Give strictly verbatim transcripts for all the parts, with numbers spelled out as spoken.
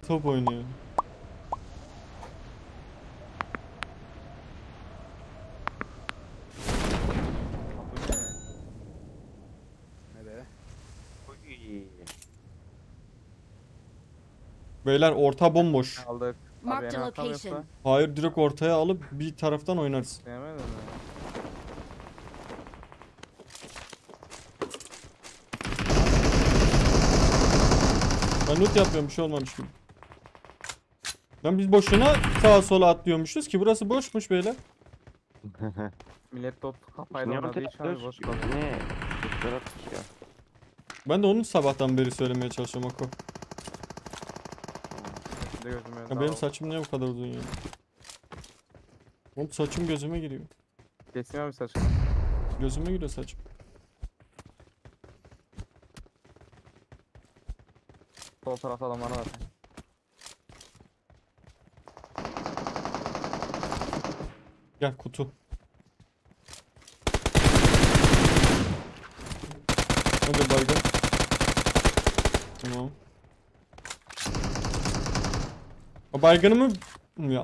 top oynuyor. Bu ne? Nereye? Uy. Beyler orta bomboş. Aldık. Abi Marked en a arkam location. yoksa Hayır, direkt ortaya alıp bir taraftan oynarız. sevmedin mi? Ben loot yapıyorum, bir şey olmamış gibi. Lan biz boşuna sağa sola atlıyormuşuz ki burası boşmuş beyler. Millet dot kafayla Ne oynadığı için abi boş kalıyor. Ne? Kuşlar atmış ya. Ben de onu sabahtan beri söylemeye çalışıyorum Ako. Bir de gözüm önünde Ya benim al. saçım niye bu kadar uzun ya? Oğlum saçım gözüme giriyor. Keseyim abi saçını. Gözüme giriyor saçım. Sol tarafta adamlar var. Gel kutu. Hadi baygın. Tamam. O baygını mı? Ya.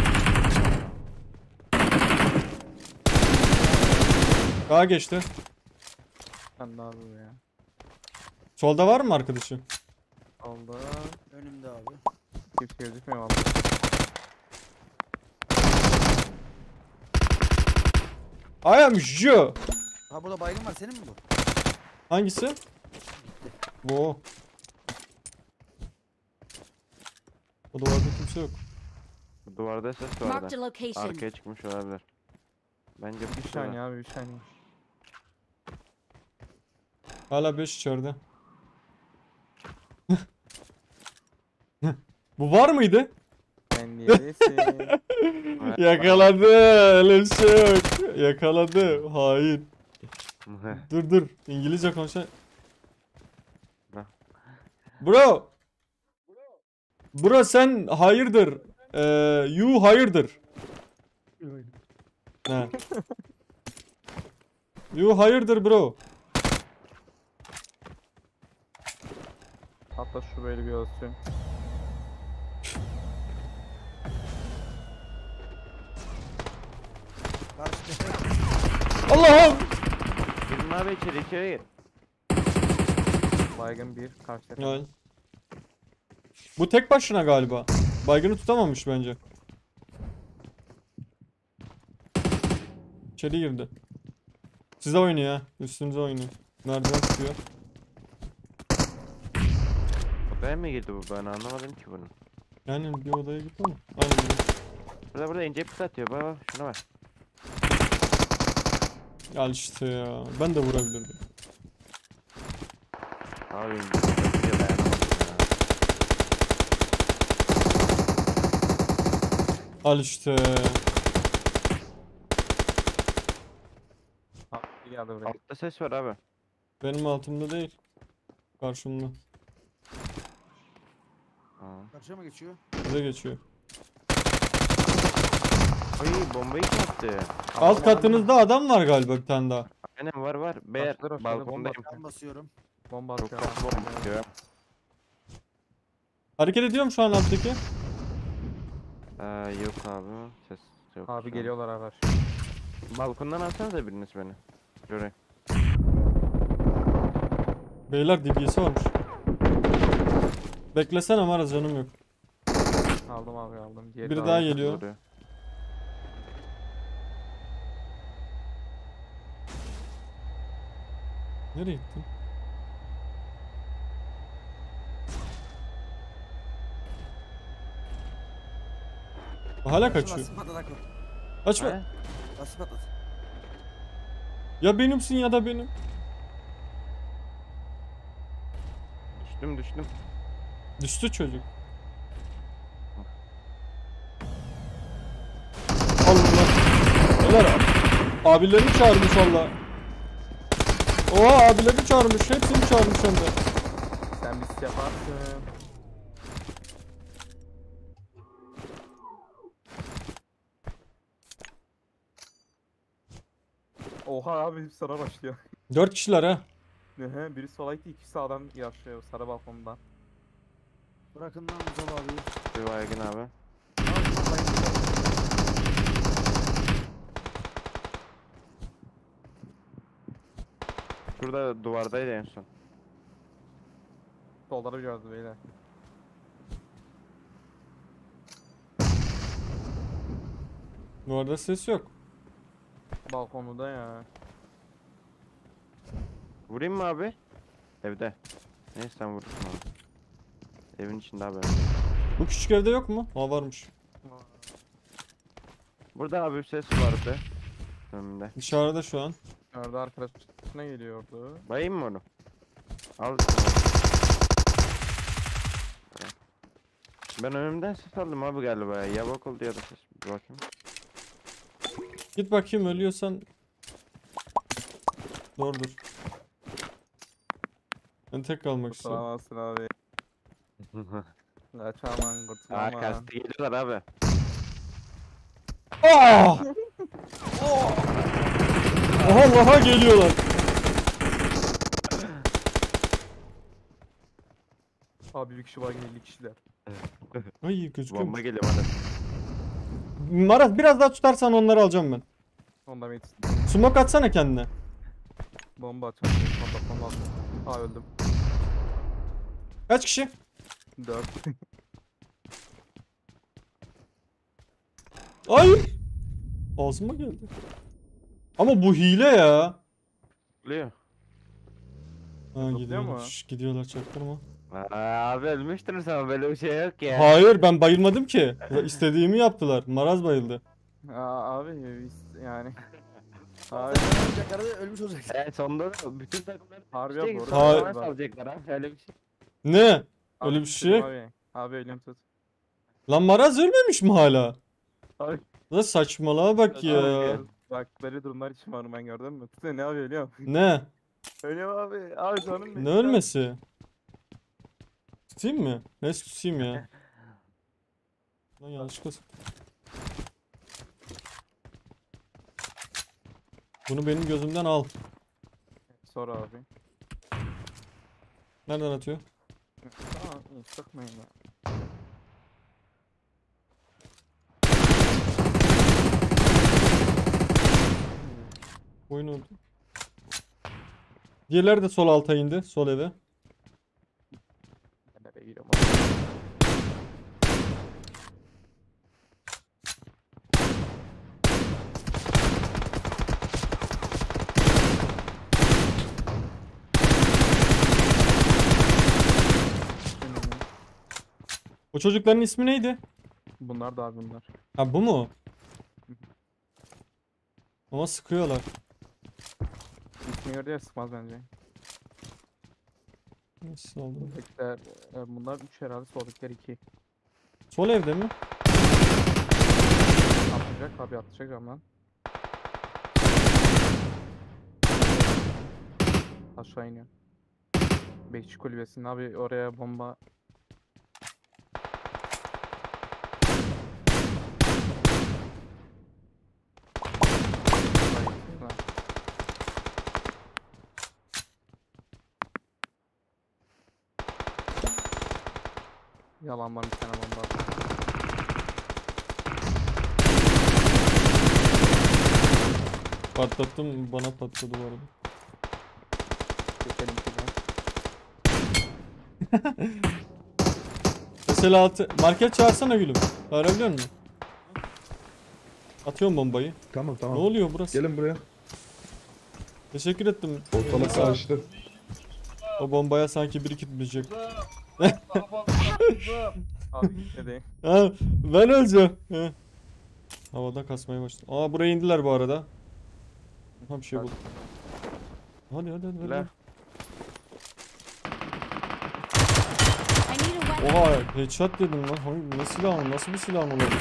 Daha geçti. Ben de abi bu ya. Solda var mı arkadaşı? Aldı. Önümde abi. Kimse gözükmüyor abi. I am you. Ha burada baygın var, senin mi bu? Hangisi? Bu. O duvarda kimse yok. Duvarda ses vardı. Marked a location. Arkaya çıkmış olabilir. Bence bu Bir kuşlar. saniye abi bir saniye. Hala beş içeride. Bu var mıydı? Ben neredesin? Yakaladı. Öyle bir şey yok. Yakaladı. Hain. Dur dur. İngilizce konuşan. Ne? Bro. Bro sen hayırdır? Ee, you hayırdır? He. You hayırdır bro? Hatta şu böyle bir olsun. Karşı tepe. Allah'ım. Girme abi içeri içeri gir. Baygın bir karşı tepe. Yani. Bu tek başına galiba. Baygını tutamamış bence. İçeri girdi. Size oynuyor ha. Üstünüze oynuyor. Nereden tutuyor? Odaya mı girdi bu, ben anlamadım ki bunu. Yani bir odaya gitti ama. Aynen öyle. Burada burada ince pit atıyor, bak bak şuna bak. Al işte ya. Ben de vurabilirdim. Abi ince pit atıyor, dayanamadım ya. Al işte. Ha, bir geldi buraya. Altta ses var abi. Benim altımda değil. Karşımda. Aa. Karşıya mı geçiyor? Bize geçiyor. Ay bombayı kim attı? Alt katınızda adam var galiba bir tane daha. Aynen var var. Beyler Başlar aşağıda bomba balkondayım. Ben basıyorum. Bomba Çok atıyor. kötü bomba atıyor. Hareket ediyor mu şu an alttaki? Ee, yok abi. Ses yok. Abi şu an. geliyorlar abi. Balkondan alsanıza biriniz beni. Şuraya. Beyler D B S'si varmış. Beklesene Maraz, canım yok. Aldım abi aldım. Diğeri Biri de daha aldım. geliyor. Vuruyor. Nereye gittin? Hala kaçıyor. Lastik patlat Akko. Kaçma. Ha? Lastik patlat. Ya benimsin ya da benim. Düştüm düştüm. Düştü çocuk. Allah. Neler? Abilerini çağırmış valla. Oha, abilerini çağırmış. Hepsini çağırmış hem de. Sen bir şey yaparsın. Oha abi hep sana başlıyor. Dört kişiler ha. Nehe biri sola gitti, ikisi sağdan yaşıyor sarı balkondan. Bırakın lan Mustafa abi. Bir baygın abi. Şurada duvardaydı en son. Solları bir gördü beyler. Bu arada ses yok. Balkonda ya. Vurayım mı abi? Evde. Neyse sen vurursun abi. Evin içinde abi. Bu küçük evde yok mu? Ha varmış. Burada abi bir ses vardı. Önümde. Dışarıda şu an. Nerede arkadaşına geliyordu. Bayayım mı onu? Al. Ben önümden ses aldım abi galiba ya. Ya bak oldu ya da ses. Bir bakayım. Git bakayım, ölüyorsan. Doğrudur. Ben tek kalmak istiyorum. Kurtulamazsın abi. Kaç aman Aa kurtulama. kastı geliyorlar abi. Ah! Allah'a geliyorlar. Abi bir kişi var elli kişiler. Ay gözüküyor. Bomba geliyor hadi. Maraz biraz daha tutarsan onları alacağım ben. Onda mı yetiştim? Smoke atsana kendine. Bomba açalım. Bomba bomba attım. Aa öldüm. Kaç kişi? Dört. Ay! Ağzıma geldi. Ama bu hile ya. Geliyor. Ha Zıplıyor gidiyorlar. mu? Şş, gidiyorlar, çaktırma. Aa, abi ölmüştür sen böyle bir şey yok ya. Hayır, ben bayılmadım ki. Ya, İstediğimi yaptılar. Maraz bayıldı. Aa abi biz yani. Abi Olacakları ölmüş olacak. Evet sonunda da bütün takımlar Harbi şey, yok, sonra doğru. bana salacaklar abi öyle bir şey. Ne? abi Öyle bir tuttum şey. Abi, abi elim tut. Lan Maraz ölmemiş mi hala? Abi, Lan saçmalığa bak ya. abi, bak böyle durumlar için varım ben, gördün mü? Tut ne abi ölüyorum. Ne? Ölüyorum abi. Abi canım benim. Ne ölmesi? Tutayım mı? Neyse tutayım ya. Lan yanlışlıkla. Bunu benim gözümden al. Sor abi. Nereden atıyor? Tamam iyi sıkmayın ya. Oyun oldu. Diğerleri de sol alta indi. Sol eve. Ben nereye giriyorum? O çocukların ismi neydi? Bunlar da abi bunlar. Ha bu mu? Ama sıkıyorlar. İsmi gördü ya sıkmaz bence. Nasıl oldu? Buradakiler, e, bunlar üç herhalde, soldakiler iki. Sol evde mi? Atlayacak abi, atlayacak ama. Aşağı iniyor. Bekçi kulübesinin abi oraya bomba. Ay, lan. Yalan var, bir tane bomba attı. Patlattım, bana patladı bu arada. Geçelim şuradan. Mesela altı market çağırsana gülüm. Bağırabiliyor musun? Atıyorum bombayı. Tamam tamam. Ne oluyor burası? Gelin buraya. Teşekkür ettim. Ortalık Sağ ol. karıştı. O bombaya sanki bir iki bitmeyecek. Abi ne diyeyim. Ha, ben öleceğim. He. Havada kasmaya başladı. Aa buraya indiler bu arada. Ha bir şey buldum. Hadi hadi hadi. La. hadi. I need a weapon. Oha headshot dedim lan. Hangi, ne silahın, nasıl bir silahın olabilir?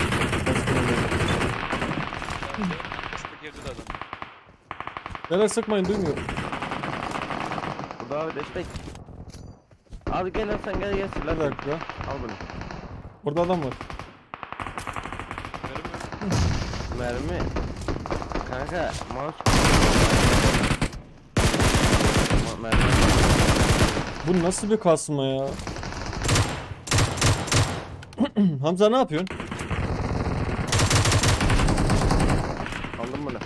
Beyler sıkmayın, duymuyorum. Burada abi destek. Al gel lan sen gel gel Bir silah. dakika. Al bunu. Burada adam var. Mermi. Kanka mouse. Ma- Mermi. Bu nasıl bir kasma ya? Hamza ne yapıyorsun? Aldın mı lan?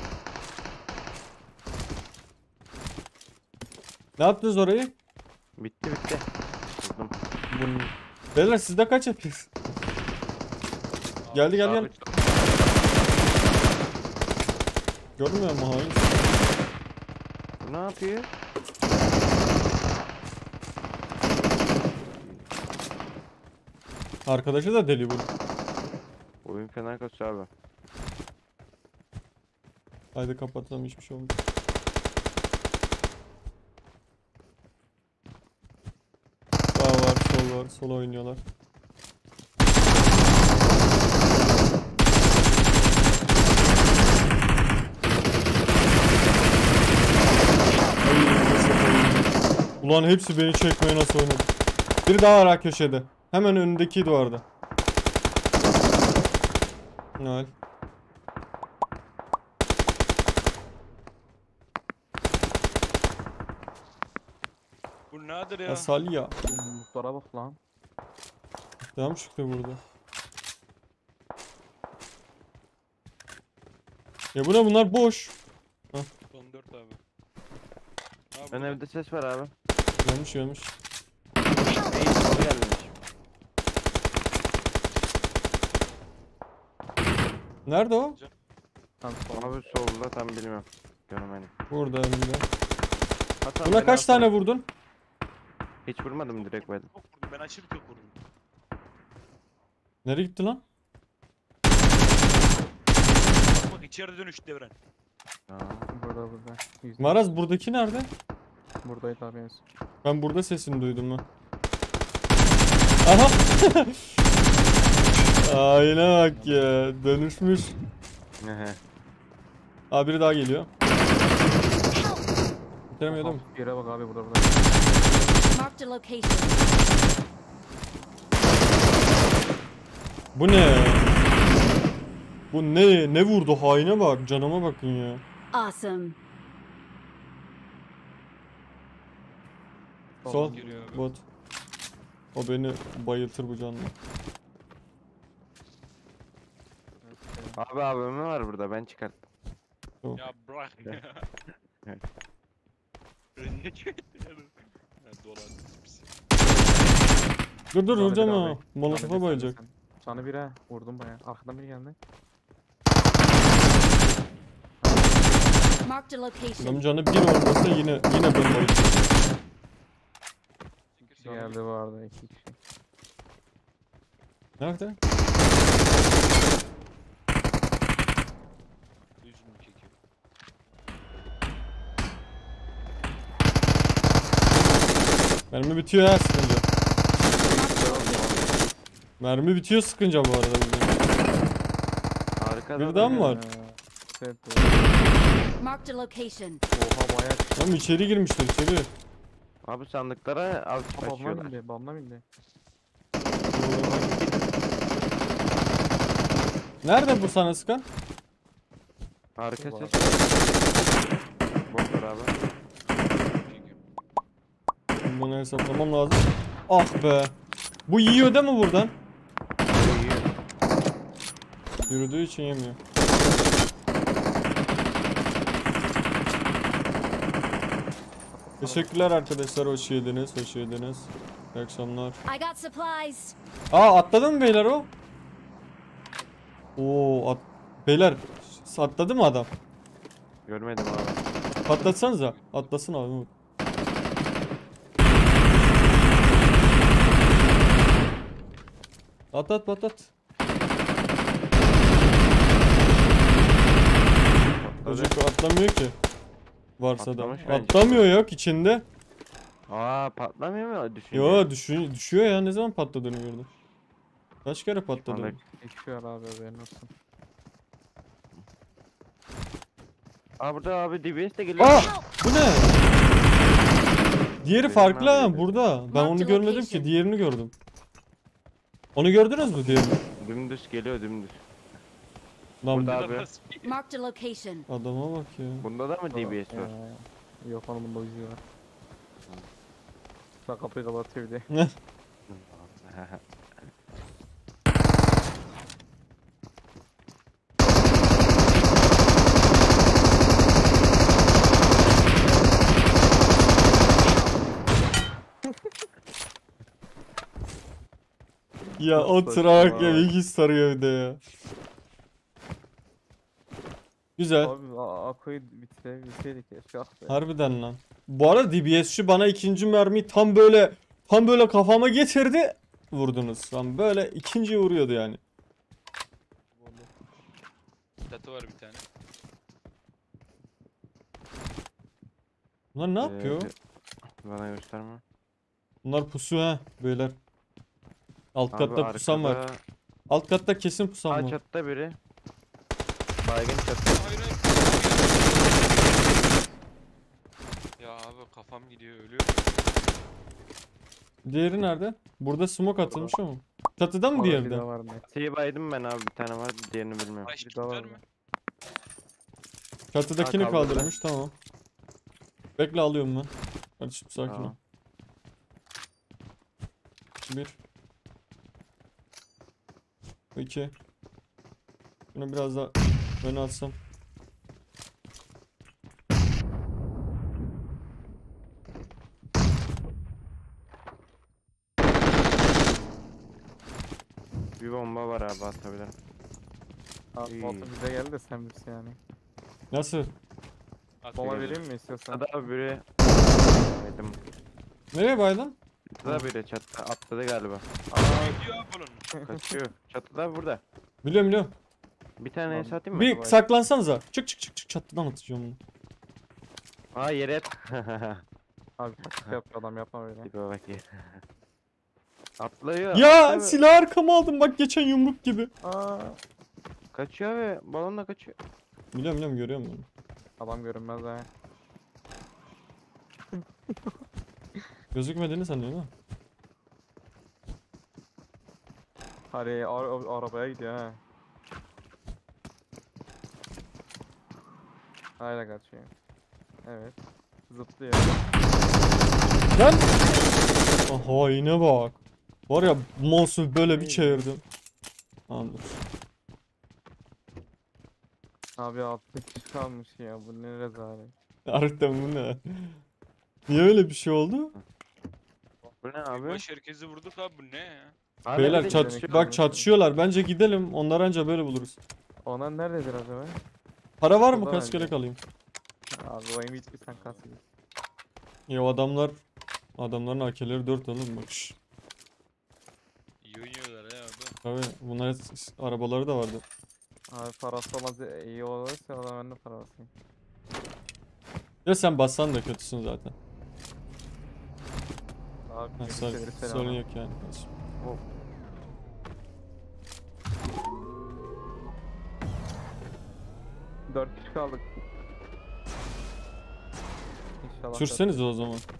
Ne yaptınız orayı? Bitti bitti. Vurdum. Bunu... Beyler sizde kaç yapıyorsunuz? Geldi geldi geldi. Görmüyor mu hain? Bu ne yapıyor? Arkadaşı da deli bu. Oyun fena kasıyor abi. Haydi kapatalım, hiçbir şey olmadı. Sağ var, sol var, sol oynuyorlar. Ulan hepsi beni çekmeye nasıl oynadı. Biri daha ara köşede. Hemen önündeki duvarda. Noel. Bu nedir ya? Asalya. Muhtara bak lan. Devam çıktı burada. Ya bu ne, bunlar boş. Son dört abi. Abi Ben burada- evde ses var abi. Gelmiş gelmiş. İyi sol gelmiş. Nerede o? Tam son. Abi solda tam bilmiyorum. Görmedim. Burada önümde. Hasan Buna beni kaç alsana. tane vurdun? Hiç vurmadım direkt ben. Çok vurdum, ben aşırı çok vurdum. Nereye gitti lan? Bak bak içeride dönüştü devren. Aa, Burada burada. Yüzde- Maraz buradaki nerede? Buradaydı abi en son. Ben burada sesini duydum lan. Aha. Ayna bak ya. Dönüşmüş. Hehe. Aa, biri daha geliyor. Bitiremiyor değil mi? Bir yere bak abi, burada burada. Marked a location. Bu ne? Bu ne? Ne vurdu? Haine bak. Canıma bakın ya. Awesome. Sol. Geliyor abi. Bot. O beni bayıltır bu canlı. Abi abimi var burada, ben çıkarttım. Ya bırak ya. Evet. Niye çektin ya? Ha, dolar pis. Dur dur Canı vuracağım bir ha. abi. Molotofa Canı bir, bayacak. sen de sen. Canı bir ha. Vurdum baya. Arkadan biri geldi. Marked a Adamın location. canı bir olmasa yine yine ben bayıltır. Çünkü Bir sana geldi bu arada, iki kişi. Nerede? yüzümü çekiyor. Mermi bitiyor ha sıkınca. Marked a location. Mermi bitiyor sıkınca bu arada burada. Harika Bir da daha mı ya. var? Ee, evet. Marked a location. Oha bayağı. Tamam, içeri girmişler içeri. Abi sandıklara al Babamla taşıyorlar. bindi. Babamla bindi. Nerede bu sana sıkan? Harika Var. ses. Boşver abi. Çekiyor. Bunu hesaplamam lazım. Ah be. Bu yiyor değil mi buradan? İyi, iyi. Yürüdüğü için yemiyor. Teşekkürler arkadaşlar, hoş geldiniz, hoş geldiniz. İyi akşamlar. I got supplies. Aa, atladı mı beyler o? Oo, at... Beyler atladı mı adam? Görmedim abi. Patlatsanıza. Atlasın abi. Umut. At at patlat. Çocuk atlamıyor ki. Varsa da. Atlamış bence. Atlamıyor yok içinde. Aa, patlamıyor mu düşünce? Yo düşüyor, düşüyor ya, ne zaman patladığını gördüm. Kaç kere patladı? Anladım. Geçiyor abi, haberin olsun. Aa, burada abi D B S de geliyor. Aa! Bu ne? Diğeri Benim farklı ha abi. burada. Ben Marked onu görmedim ki, location. diğerini gördüm. Onu gördünüz mü diğerini? Dümdüz geliyor, dümdüz. Lan Burada bu- abi. Marked a location. adama bak ya. Bunda da mı D B S var? Ee, yok, onun bunda ucu var. Bak kapıyı kapatıyor bir de. Ya o Saçma. trak evi hiç sarıyor bir de ya. Güzel. Abi A- Ako'yu bitirebilseydik keşke ah be. Harbiden lan. Bu arada D B S'çi bana ikinci mermiyi tam böyle tam böyle kafama getirdi. Vurdunuz. Tam böyle ikinci vuruyordu yani. Çatı var bir tane. Bunlar ne yapıyor? Ee, bana gösterme. Bunlar pusu ha beyler. Alt Abi katta pusam var. arkada- Alt katta kesin pusam Aa var. çatıda biri. Baygın çatı. Hayır hayır. Ya abi kafam gidiyor ölüyorum. Diğeri nerede? Burada smoke atılmış ama. Çatıda mı Orada diğeri bir de? daha var net. Şeyi baydım ben abi, bir tane var, diğerini bilmiyorum. Baş Bir daha var var mı? mı? Çatıdakini Ha, kaldırdı. kaldırmış tamam. Bekle alıyorum ben. Kardeşim sakin ol. Tamam. Bir. İki. Bunu biraz daha öne atsam. Bir bomba var abi, atabilirim. Abi İyi. motor bize geldi de sen bilirsin yani. Nasıl? At Bomba geliyor. vereyim mi istiyorsan? Çatıda abi biri. Baydım. Nereye baydın? Çatıda biri, çatıda atladı galiba. Aa, Gidiyor abi bunun. Kaçıyor. Çatıda burada. Biliyorum biliyorum. Bir tane Tamam. es atayım mı? Bir saklansanıza. Çık çık çık çık çatıdan atacağım bunu. Aa yere et. abi taktik yapıyor adam yapma böyle. Tipe bak ya. Atlıyor. Ya atlıyor. silah arkama aldım bak geçen yumruk gibi. Aa. Kaçıyor ve balonla kaçıyor. Biliyorum biliyorum görüyorum bunu. Adam görünmez ha. Gözükmediğini sanıyor değil mi? Hadi ar- arabaya gidiyor ha. Hayda kaçıyor. Evet. Zıplıyor. Lan! Aha yine bak. Var ya monster böyle bir çevirdim. Anladım. Abi altta kişi kalmış ya, bu ne rezalet. Harbiden bu ne? Niye öyle bir şey oldu? Bu ne Abi? abi? Baş herkesi vurduk abi bu ne ya? Hala Beyler bir de çat geçiyor. bak çatışıyorlar. Bence gidelim. Onlar anca böyle buluruz. Onlar nerededir acaba? Para var mı? Şurada Kaç bence. kere kalayım? Abi o oyun bitti sen kalsın. Ya o adamlar adamların A K'leri dört oğlum bak. şş. İyi oynuyorlar ya abi. Tabii bunlar arabaları da vardı. Abi parası olan iyi olursa o zaman ben de para basayım. Ya sen bassan da kötüsün zaten. Abi Ha, bir sorun, şeyleri söyle sorun bana. yok yani. Dört kişi kaldık. İnşallah. Sürsenize o zaman. dört-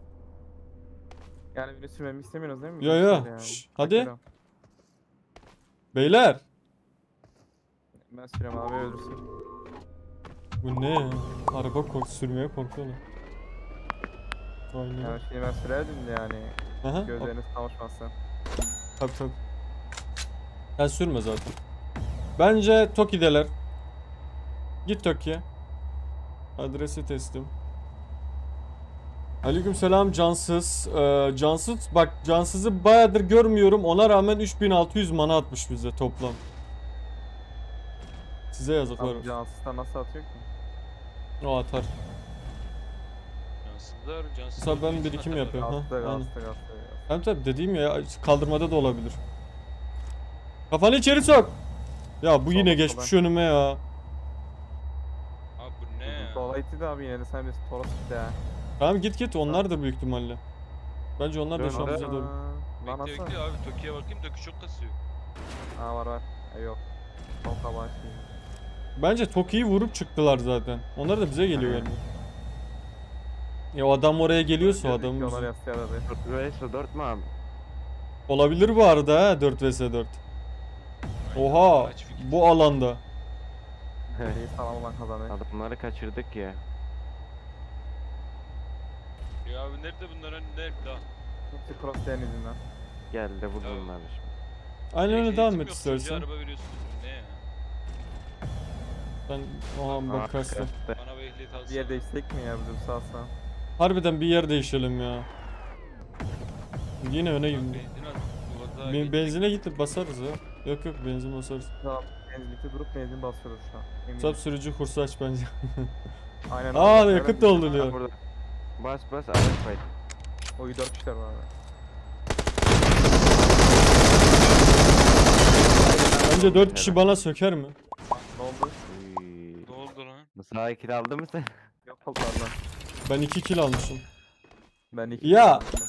Yani birini sürmemi istemiyorsunuz değil mi? Yo, Birini yo. sür yani. Şş, Bak hadi. geliyorum. Beyler. Ben sürüyorum abi ölürsün. Bu ne ya? Araba kork sürmeye korkuyorlar. Aynen. Yani şimdi ben sürerdim de yani. Aha. Gözleriniz kavuşmasın. Tabii tabii. Sen sürme zaten. Bence Toki'deler. Git Toki'ye. Adresi teslim. Aleykümselam cansız. Ee, cansız bak cansızı bayağıdır görmüyorum. Ona rağmen üç bin altı yüz mana atmış bize toplam. Size yazıklar Abi olsun. cansızlar nasıl atıyor ki? O atar. Cansızlar cansızlar. Mesela ben kesin birikim atarlar. yapıyorum. Ha, Gazlı aynen. gazlı gazlı. Hem tabi dediğim ya kaldırmada da olabilir. Kafanı içeri sok. Ya bu yine Sola, geçmiş sola. önüme ya. Abi bu ne ya? Dolayıydı da abi yine de sen bir toros bir de. Tamam git git onlar da büyük ihtimalle. Bence onlar da Dön, şu an dön. bize doğru. Lan Bekle nasıl? bekle abi Toki'ye bakayım Toki çok kasıyor. Aa var var. E, yok. Sol kabağı şey. Bence Toki'yi vurup çıktılar zaten. Onlar da bize geliyor Aynen. galiba. Ya o adam oraya geliyorsa o adam Onlar bize- yastığa da dört vs dört mü abi? olabilir bu arada ha dört vs dört. Oha Kaç fikir- bu alanda. Şeyi sağlam olan kazanıyor. Adamları kaçırdık ya. Ya abi nerede bunlar hani nerede daha? Hepsi cross diyen yüzünden. Geldi vurdu Ya. bunları şimdi. Aynen öyle Ehliyetim devam et yok, çocuğa istersen. araba veriyorsunuz bu ne ya? Ben oha bakarsın. Arkası. Bana bir ehliyet alsana. Bir yer değişsek mi ya bizim sağsa? Harbiden bir yer değişelim ya. Yine öne Bak, gidiyor. benzin al. Yuvada daha Ben, gelecek. benzine gidip basarız ya. Yok yok benzin basarız. Tamam. Benzinlikte durup benzin basıyoruz şu an. Eminim. Sap sürücü kursu aç bence. Aynen. Aa abi. yakıt Nereden- doldu Ha, diyor. burada. Bas bas araç fight. O dört kişiler var abi. Bence dört kişi bana söker mi? Ne oldu? Uy. Ne oldu lan? Musa ikili aldı mı sen? Yok oldu lan. Ben iki kill almışım. Ben iki Ya! kişi-